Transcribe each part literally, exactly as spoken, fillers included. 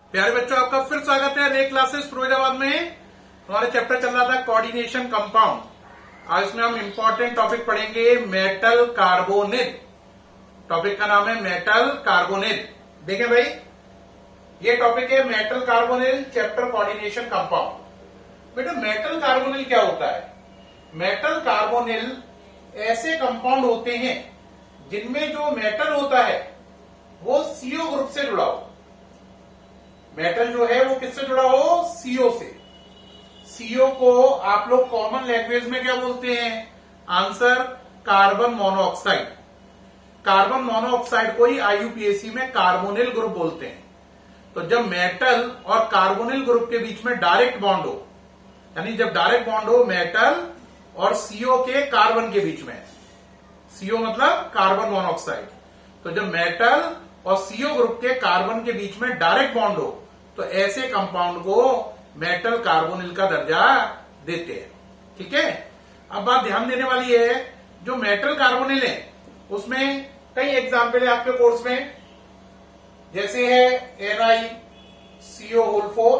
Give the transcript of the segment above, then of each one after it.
प्यारे बच्चों, आपका फिर स्वागत है नए क्लासेस फिरोजाबाद में। हमारे चैप्टर चल रहा था कोऑर्डिनेशन कंपाउंड। आज इसमें हम इंपॉर्टेंट टॉपिक पढ़ेंगे मेटल कार्बोनिल। टॉपिक का नाम है मेटल कार्बोनिल। देखें भाई, ये टॉपिक है metal carbonyl, chapter coordination compound. बेटा मेटल कार्बोनिल क्या होता है? मेटल कार्बोनिल ऐसे कंपाउंड होते हैं जिनमें जो मेटल होता है वो सीओ ग्रुप से जुड़ा हो। मेटल जो है वो किससे जुड़ा हो? सीओ से। सीओ को आप लोग कॉमन लैंग्वेज में क्या बोलते हैं? Answer carbon monoxide. Carbon monoxide को ही आईयूपीएसी में कार्बोनिल ग्रुप बोलते हैं। तो जब मेटल और कार्बोनिल ग्रुप के बीच में डायरेक्ट बॉन्ड हो, यानी जब डायरेक्ट बॉन्ड हो मेटल और सीओ के कार्बन के बीच में, सीओ मतलब कार्बन मोनोऑक्साइड, तो जब मेटल और सीओ ग्रुप के कार्बन के बीच में डायरेक्ट बॉन्ड हो तो ऐसे कंपाउंड को मेटल कार्बोनिल का दर्जा देते हैं। ठीक है, अब बात ध्यान देने वाली है, जो मेटल कार्बोनिल है उसमें कई एग्जाम्पल है आपके कोर्स में, जैसे है N I C O whole four,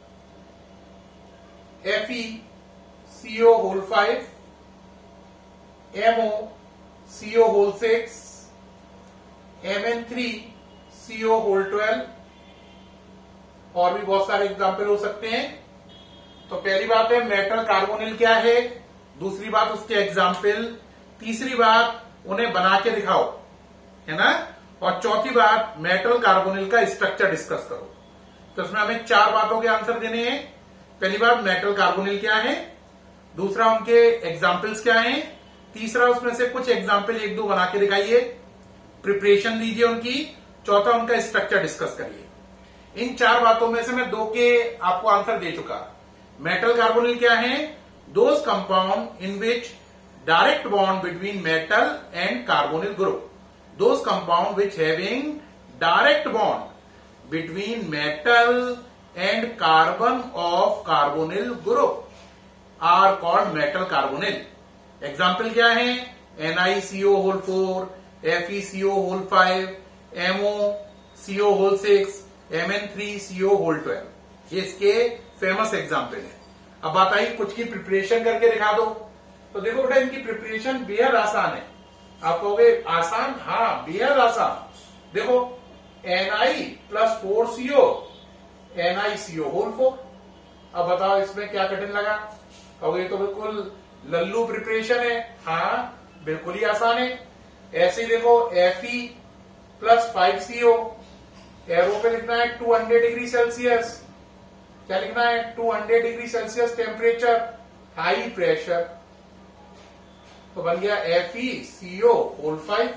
F E C O whole five, M O C O whole six, M N three C O whole twelve, और भी बहुत सारे एग्जाम्पल हो सकते हैं। तो पहली बात है मेटल कार्बोनिल क्या है, दूसरी बात उसके एग्जाम्पल, तीसरी बात उन्हें बना के दिखाओ, है ना, और चौथी बात मेटल कार्बोनिल का स्ट्रक्चर डिस्कस करो। तो इसमें हमें चार बातों के आंसर देने हैं। पहली बात मेटल कार्बोनिल क्या है, दूसरा उनके एग्जाम्पल्स क्या हैं, तीसरा उसमें से कुछ एग्जाम्पल एक दो बना के दिखाइए, प्रिपरेशन दीजिए उनकी, चौथा उनका स्ट्रक्चर डिस्कस करिए। इन चार बातों में से मैं दो के आपको आंसर दे चुका। मेटल कार्बोनिल क्या है? Those compound in which direct bond between metal and carbonyl group, those compound which having direct bond between metal and carbon of carbonyl group are called metal carbonyl. Example क्या है? N I C O whole four, F E C O whole five, M O C O whole six, M N three C O whole twelve. ये इसके famous example है। अब बात आई कुछ की preparation करके दिखा दो। तो देखो बेटा, इनकी प्रिपरेशन बेहद आसान है। आप कहोगे आसान? हाँ, बेहद आसान। देखो N I plus four CO, N I C O whole four. अब बताओ इसमें क्या कठिन लगा? कहोगे तो बिल्कुल लल्लू प्रिपरेशन है। हाँ, बिल्कुल ही आसान है। ऐसे ही देखो F E plus five CO, arrow पे लिखना है टू हंड्रेड डिग्री सेल्सियस। क्या लिखना है? Two hundred degree Celsius temperature, high pressure. तो बन गया F E C O whole five.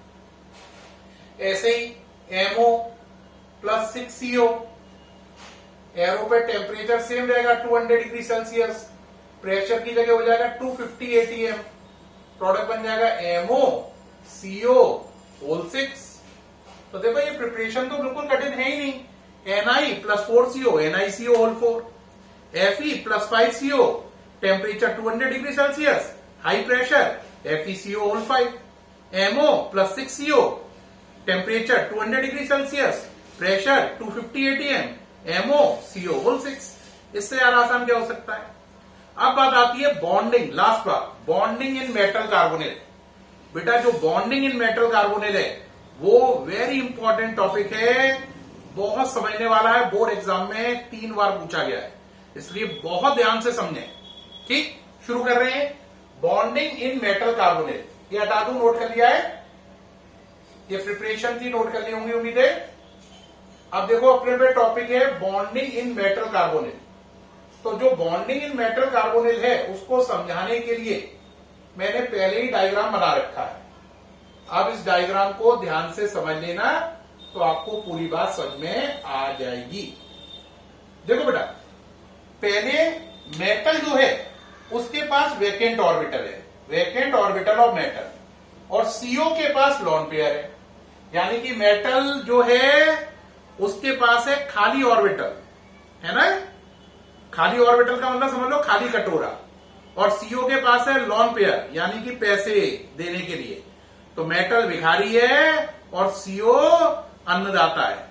ऐसे ही MO plus six CO, arrow पे टेम्परेचर सेम रहेगा two hundred degree Celsius, pressure की जगह हो जाएगा टू फिफ्टी एटीएम, प्रोडक्ट बन जाएगा एमओ सीओ होल सिक्स। तो देखो ये प्रिपरेशन तो बिल्कुल कठिन है ही नहीं। N I plus four CO, N I CO whole four, F E plus five CO, temperature two hundred degree Celsius, high pressure, F E CO whole five, MO plus six CO, temperature two hundred degree Celsius, pressure two fifty ATM, MO CO whole six. इससे यार आसान क्या हो सकता है? अब बात आती है बॉन्डिंग, लास्ट बात, बॉन्डिंग इन मेटल कार्बोनिल। बेटा जो बॉन्डिंग इन मेटल कार्बोनिल है वो वेरी इंपॉर्टेंट टॉपिक है, बहुत समझने वाला है, बोर्ड एग्जाम में तीन बार पूछा गया है, इसलिए बहुत ध्यान से समझें। ठीक, शुरू कर रहे हैं। बॉन्डिंग इन मेटल कार्बोनिल, ये हटा दूं, नोट कर लिया है, ये प्रिपरेशन थी, नोट कर ली होंगी उम्मीद है। अब देखो अपने पे टॉपिक है बॉन्डिंग इन मेटल कार्बोनिल। तो जो बॉन्डिंग इन मेटल कार्बोनिल है उसको समझाने के लिए मैंने पहले ही डायग्राम बना रखा है। अब इस डायग्राम को ध्यान से समझ लेना तो आपको पूरी बात समझ में आ जाएगी। देखो बेटा, पहले मेटल जो है उसके पास वेकेंट ऑर्बिटल है, वेकेंट ऑर्बिटल ऑफ मेटल, और सीओ के पास लोन पेयर है। यानी कि मेटल जो है उसके पास है खाली ऑर्बिटल, है ना, खाली ऑर्बिटल का मतलब समझ लो खाली कटोरा, और सीओ के पास है लोन पेयर, यानी कि पैसे देने के लिए। तो मेटल भिखारी है और सीओ अन्नदाता है।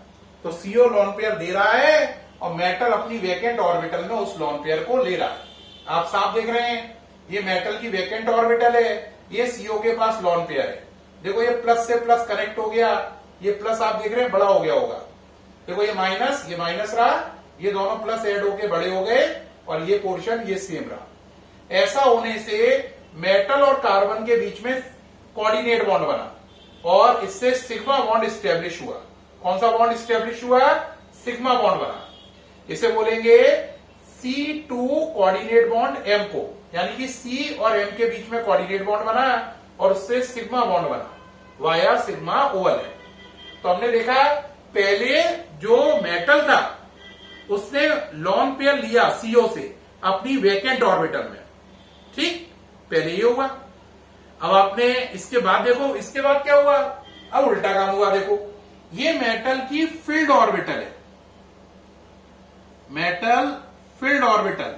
तो सीओ लोन पेयर दे रहा है और मेटल अपनी वैकेंट ऑर्बिटल में उस लोन पेयर को ले रहा है। आप साफ देख रहे हैं, ये मेटल की वैकेंट ऑर्बिटल है, ये सीओ के पास लोन पेयर है। देखो ये प्लस से प्लस कनेक्ट हो गया, ये प्लस आप देख रहे हैं बड़ा हो गया होगा। देखो ये माइनस, ये माइनस रहा, ये दोनों प्लस ऐड होके बड़े हो गए और ये पोर्शन ये सेम रहा। ऐसा होने से मेटल और कार्बन के बीच में कोऑर्डिनेट बॉन्ड बना और इससे सिग्मा बॉन्ड स्टेब्लिश हुआ। कौन सा बॉन्ड स्टेब्लिश हुआ? सिग्मा बॉन्ड बना। इसे बोलेंगे C to coordinate bond M को, यानी कि सी और एम के बीच में कोऑर्डिनेट बॉन्ड बना और उससे सिग्मा बॉन्ड बना वाया सिग्मा ओवल है। तो हमने देखा पहले जो मेटल था उसने लोन पेयर लिया सीओ से अपनी वैकेंट ऑर्बिटल में, ठीक, पहले ये हुआ। अब आपने इसके बाद देखो, इसके बाद क्या हुआ? अब उल्टा काम हुआ। देखो ये मेटल की फील्ड ऑर्बिटल है, मेटल फील्ड ऑर्बिटल,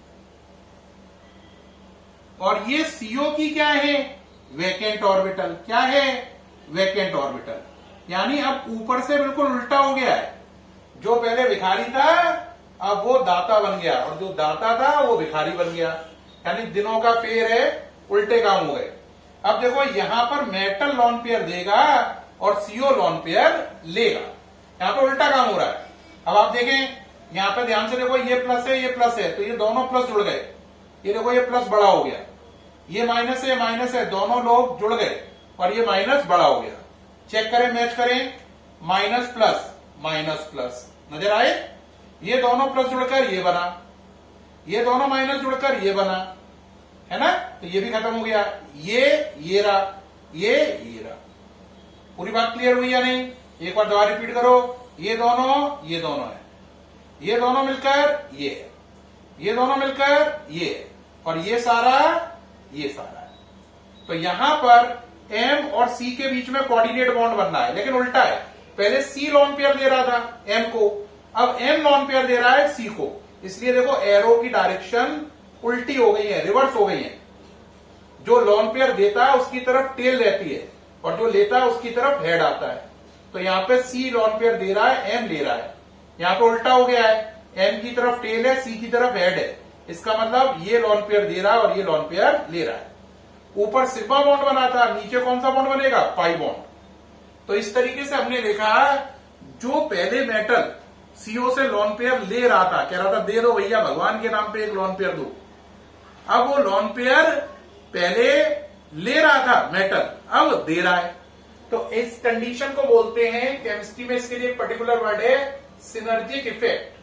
और ये सीओ की क्या है? Vacant orbital. क्या है? Vacant orbital. यानी अब ऊपर से बिल्कुल उल्टा हो गया है। जो पहले भिखारी था अब वो दाता बन गया और जो दाता था वो भिखारी बन गया। यानी दिनों का फेर है, उल्टे काम हो गए। अब देखो यहां पर मेटल लोन पेयर देगा और सीओ लोन पेयर लेगा, यहां पर उल्टा काम हो रहा है। अब आप देखें यहां पर ध्यान से देखो, ये प्लस है, ये प्लस है, तो ये दोनों प्लस जुड़ गए। ये देखो ये प्लस बड़ा हो गया, ये माइनस है, माइनस है, दोनों लोग जुड़ गए और ये माइनस बड़ा हो गया। चेक करें, मैच करें, माइनस प्लस माइनस प्लस, नजर आए? ये दोनों प्लस जुड़कर ये बना, ये दोनों माइनस जुड़कर ये बना, है ना? तो ये भी खत्म हो गया। ये ये रहा, ये ये रहा। पूरी बात क्लियर हुई या नहीं? एक बार दोबारा रिपीट करो। ये दोनों ये दोनों है, ये दोनों मिलकर ये है, ये दोनों मिलकर ये है, और ये सारा ये सारा है। तो यहां पर एम और सी के बीच में कोऑर्डिनेट बॉन्ड बनना है, लेकिन उल्टा है। पहले सी लोन पेयर दे रहा था एम को, अब एम लोन पेयर दे रहा है सी को। इसलिए देखो एरो की डायरेक्शन उल्टी हो गई है, रिवर्स हो गई है। जो लोन पेयर देता है उसकी तरफ टेल रहती है और जो लेता है उसकी तरफ हेड आता है। तो यहाँ पे सी लोन पेयर दे रहा है, एम ले रहा है। यहाँ पे उल्टा हो गया है, एम की तरफ टेल है, सी की तरफ हेड है। इसका मतलब ये लोन पेयर दे रहा है और ये लोन पेयर ले रहा है। ऊपर सिग्मा बॉन्ड बना था, नीचे कौन सा बॉन्ड बनेगा? Pi bond. तो इस तरीके से हमने देखा जो पहले मेटल सीओ से लोन पेयर ले रहा था, कह रहा था दे दो भैया, भगवान के नाम पे एक लोन पेयर दो। अब वो लोन पेयर पहले ले रहा था मेटल, अब दे रहा है। तो इस कंडीशन को बोलते हैं केमिस्ट्री में, इसके लिए एक पर्टिकुलर वर्ड है सिनर्जिक इफेक्ट।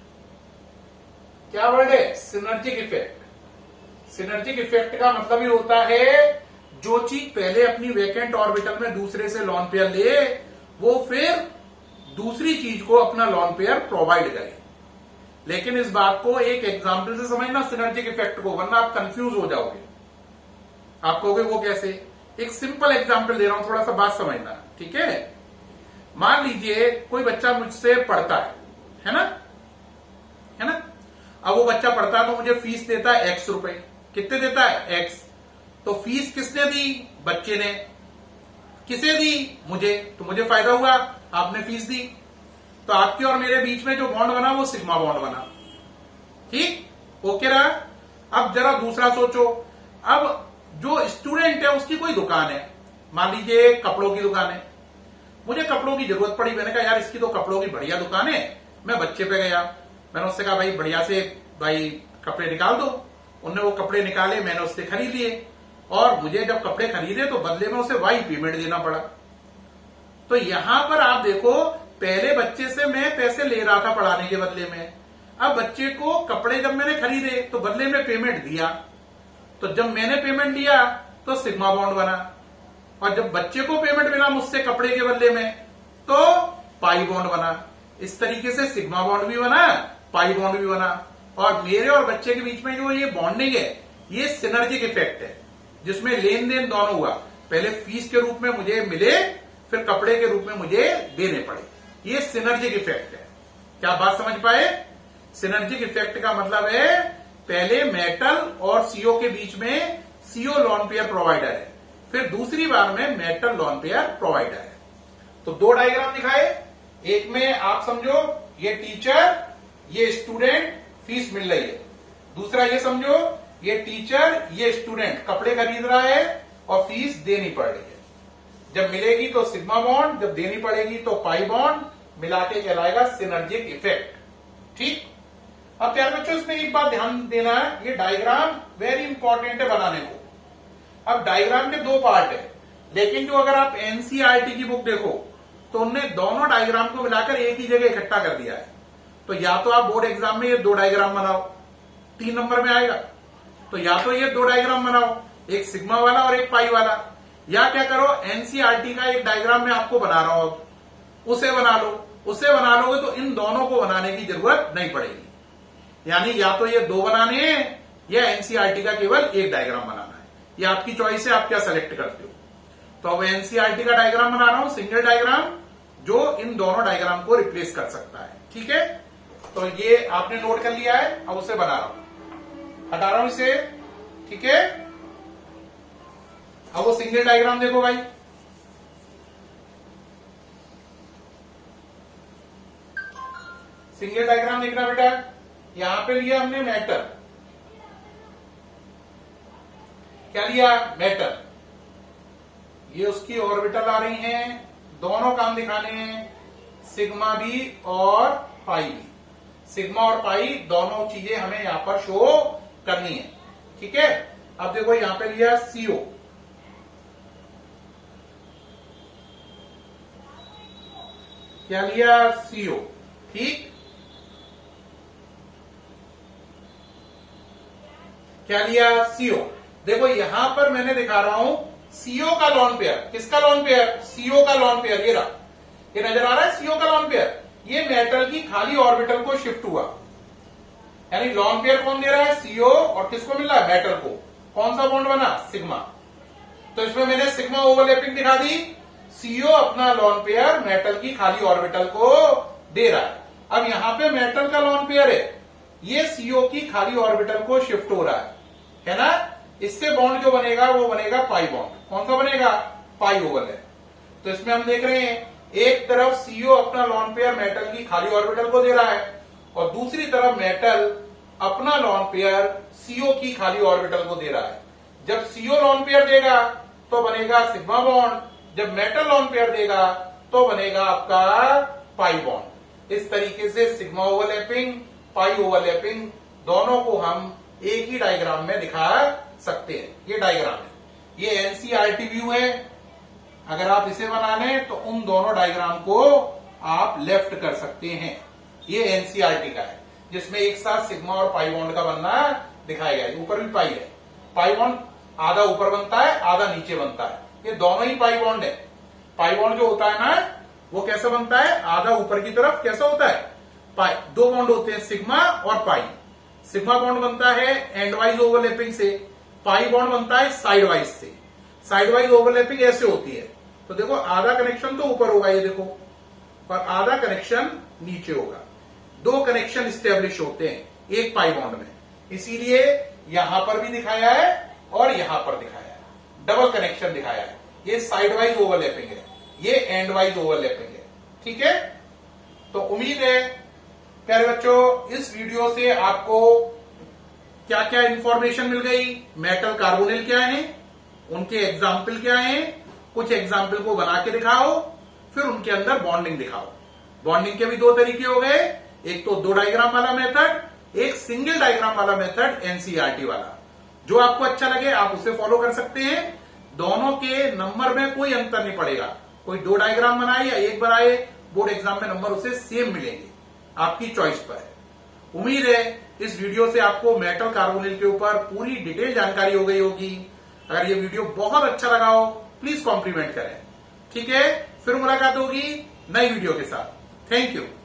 क्या वर्ड है? Synergic effect. सिनर्जिक इफेक्ट का मतलब ये होता है जो चीज पहले अपनी वैकेंट ऑर्बिटल में दूसरे से लोन पेयर ले, वो फिर दूसरी चीज को अपना लोन पेयर प्रोवाइड करे। लेकिन इस बात को एक एग्जाम्पल से समझना सिनर्जिक इफेक्ट को, वरना आप कंफ्यूज हो जाओगे। आप कहोगे वो कैसे? एक सिंपल एग्जाम्पल दे रहा हूं, थोड़ा सा बात समझना, ठीक है? मान लीजिए कोई बच्चा मुझसे पढ़ता है, है ना, है ना? अब वो बच्चा पढ़ता है तो मुझे फीस देता है एक्स रुपए। कितने देता है? एक्स। तो फीस किसने दी? बच्चे ने। किसे दी? मुझे। तो मुझे फायदा हुआ, आपने फीस दी। तो आपके और मेरे बीच में जो बॉन्ड बना वो सिग्मा बॉन्ड बना, ठीक, ओके रहा। अब जरा दूसरा सोचो, अब जो स्टूडेंट है उसकी कोई दुकान है, मान लीजिए कपड़ों की दुकान है। मुझे कपड़ों की जरूरत पड़ी, मैंने कहा यार इसकी तो कपड़ों की बढ़िया दुकान है। मैं बच्चे पे गया, मैंने उससे कहा भाई बढ़िया से भाई कपड़े निकाल दो। उन्होंने वो कपड़े निकाले, मैंने उससे खरीद लिए, और मुझे जब कपड़े खरीदे तो बदले में उसे वाई पेमेंट देना पड़ा। तो यहां पर आप देखो, पहले बच्चे से मैं पैसे ले रहा था पढ़ाने के बदले में, अब बच्चे को कपड़े जब मैंने खरीदे तो बदले में पेमेंट दिया। तो जब मैंने पेमेंट दिया तो सिग्मा बॉन्ड बना, और जब बच्चे को पेमेंट मिला मुझसे कपड़े के बदले में तो पाई बॉन्ड बना। इस तरीके से सिग्मा बॉन्ड भी बना, पाई बॉन्ड भी बना। और मेरे और बच्चे के बीच में जो ये बॉन्डिंग है ये सिनर्जिक इफेक्ट है, जिसमें लेन देन दोनों हुआ। पहले फीस के रूप में मुझे मिले, फिर कपड़े के रूप में मुझे देने पड़े। ये सिनर्जिक इफेक्ट है। क्या बात समझ पाए? सिनर्जिक इफेक्ट का मतलब है पहले मेटल और सीओ के बीच में सीओ लोन पेयर प्रोवाइडर है, फिर दूसरी बार में मेटल लोन पेयर प्रोवाइडर है। तो दो डायग्राम दिखाए, एक में आप समझो ये टीचर, ये स्टूडेंट, फीस मिल रही है। दूसरा ये समझो ये टीचर, ये स्टूडेंट कपड़े खरीद रहा है और फीस देनी पड़ रही है। जब मिलेगी तो सिग्मा बॉन्ड, जब देनी पड़ेगी तो पाई बॉन्ड, मिला के कहलाएगा सिनर्जिक इफेक्ट। ठीक। अब प्यारे बच्चों इसमें एक बात ध्यान देना है, ये डायग्राम वेरी इंपॉर्टेंट है बनाने को। अब डायग्राम के दो पार्ट है, लेकिन जो अगर आप एनसीईआरटी की बुक देखो तो उनने दोनों डायग्राम को मिलाकर एक ही जगह इकट्ठा कर दिया है। तो या तो आप बोर्ड एग्जाम में ये दो डायग्राम बनाओ, तीन नंबर में आएगा, तो या तो ये दो डायग्राम बनाओ, एक सिग्मा वाला और एक पाई वाला, या क्या करो एनसीईआरटी का एक डायग्राम में आपको बना रहा हूं, उसे बना लो। उसे बना लोगे तो इन दोनों को बनाने की जरूरत नहीं पड़ेगी। यानी या तो ये दो बनाने हैं या एनसीईआरटी का केवल एक डायग्राम बनाना है। ये आपकी चॉइस है, आप क्या सेलेक्ट करते हो। तो अब एनसीईआरटी का डायग्राम बना रहा हूं, सिंगल डायग्राम, जो इन दोनों डायग्राम को रिप्लेस कर सकता है। ठीक है, तो ये आपने नोट कर लिया है। अब उसे बना रहा हूं, हटा रहा हूं इसे। ठीक है, अब वो सिंगल डायग्राम देखो भाई। सिंगल डायग्राम देखना बेटा, यहां पे लिया हमने मैटर, क्या लिया मैटर, ये उसकी ऑर्बिटल आ रही हैं, दोनों काम दिखाने हैं, सिग्मा भी और पाई भी। सिग्मा और पाई दोनों चीजें हमें यहां पर शो करनी है। ठीक है, अब देखो यहां पे लिया सीओ, क्या लिया सीओ। ठीक, क्या लिया सीओ। देखो यहां पर मैंने दिखा रहा हूं सीओ का लॉन पेयर। किसका लॉन पेयर, सीओ का लॉन पेयर। ये रहा, ये नजर आ रहा है सीओ का लॉन पेयर। ये मेटल की खाली ऑर्बिटल को शिफ्ट हुआ, यानी लॉन पेयर कौन दे रहा है, सीओ, और किसको मिल रहा है, मेटल को। कौन सा बॉन्ड बना, सिग्मा। तो इसमें मैंने सिग्मा ओवरलैपिंग दिखा दी, सीओ अपना लॉन पेयर मेटल की खाली ऑर्बिटल को दे रहा है। अब यहां पे मेटल का लॉन पेयर है, ये सीओ की खाली ऑर्बिटल को शिफ्ट हो रहा है, है ना। इससे बॉन्ड जो बनेगा वो बनेगा पाई बॉन्ड। कौन सा बनेगा, पाई ओवरलैप। तो इसमें हम देख रहे हैं एक तरफ सीओ अपना लॉन पेयर मेटल की खाली ऑर्बिटल को दे रहा है, और दूसरी तरफ मेटल अपना लॉन पेयर सीओ की खाली ऑर्बिटल को दे रहा है। जब सीओ लॉन पेयर देगा तो बनेगा सिग्मा बॉन्ड, जब मेटल लॉन पेयर देगा तो बनेगा आपका पाई बॉन्ड। इस तरीके से सिग्मा ओवरलैपिंग, पाई ओवरलैपिंग दोनों को हम एक ही डायग्राम में दिखा सकते हैं। ये डायग्राम है, ये एनसीईआरटी व्यू है। अगर आप इसे बना लें तो उन दोनों डायग्राम को आप लेफ्ट कर सकते हैं। ये एनसीईआरटी का है, जिसमें एक साथ सिग्मा और पाई बॉन्ड का बनना दिखाया गया है। ऊपर भी पाई है, पाई बॉन्ड आधा ऊपर बनता है, आधा नीचे बनता है। ये दोनों ही पाई बॉन्ड है। पाई बॉन्ड जो होता है ना, वो कैसा बनता है, आधा ऊपर की तरफ कैसा होता है, पाई। दो बॉन्ड होते हैं, सिग्मा और पाई। सिग्मा बॉन्ड बनता है एंड वाइज ओवरलैपिंग से, पाई बॉन्ड बनता है साइड वाइज से। साइड वाइज ओवरलैपिंग ऐसे होती है। तो देखो आधा कनेक्शन तो ऊपर होगा, ये देखो, और आधा कनेक्शन नीचे होगा। दो कनेक्शन स्टेब्लिश होते हैं एक पाई बॉन्ड में, इसीलिए यहां पर भी दिखाया है और यहां पर दिखाया है, डबल कनेक्शन दिखाया है। ये साइड वाइज ओवरलैपिंग है, ये एंड वाइज ओवरलैपिंग है। ठीक है, तो उम्मीद है प्यारे बच्चों इस वीडियो से आपको क्या क्या इंफॉर्मेशन मिल गई। मेटल कार्बोनिल क्या है, उनके एग्जाम्पल क्या है, कुछ एग्जाम्पल को बना के दिखाओ, फिर उनके अंदर बॉन्डिंग दिखाओ। बॉन्डिंग के भी दो तरीके हो गए, एक तो दो डायग्राम वाला मेथड, एक सिंगल डायग्राम वाला मेथड एनसीईआरटी वाला। जो आपको अच्छा लगे आप उसे फॉलो कर सकते हैं। दोनों के नंबर में कोई अंतर नहीं पड़ेगा, कोई दो डायग्राम बनाए या एक बनाए, बोर्ड एग्जाम में नंबर उसे सेम मिलेंगे, आपकी चॉइस पर है। उम्मीद है इस वीडियो से आपको मेटल कार्बोनिल के ऊपर पूरी डिटेल जानकारी हो गई होगी। अगर ये वीडियो बहुत अच्छा लगा हो प्लीज कॉम्प्लीमेंट करें। ठीक है, फिर मुलाकात होगी नई वीडियो के साथ। Thank you.